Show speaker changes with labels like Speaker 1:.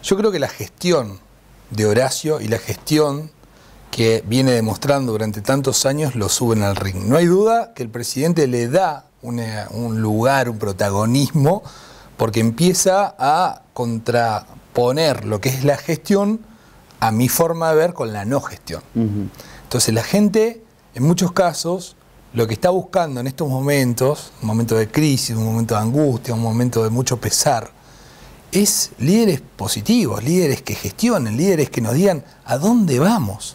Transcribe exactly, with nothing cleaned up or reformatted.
Speaker 1: Yo creo que la gestión de Horacio y la gestión que viene demostrando durante tantos años lo suben al ring. No hay duda que el presidente le da una, un lugar, un protagonismo, porque empieza a contraponer lo que es la gestión a mi forma de ver con la no gestión. Uh-huh. Entonces la gente, en muchos casos, lo que está buscando en estos momentos, un momento de crisis, un momento de angustia, un momento de mucho pesar, es líderes positivos, líderes que gestionen, líderes que nos digan a dónde vamos.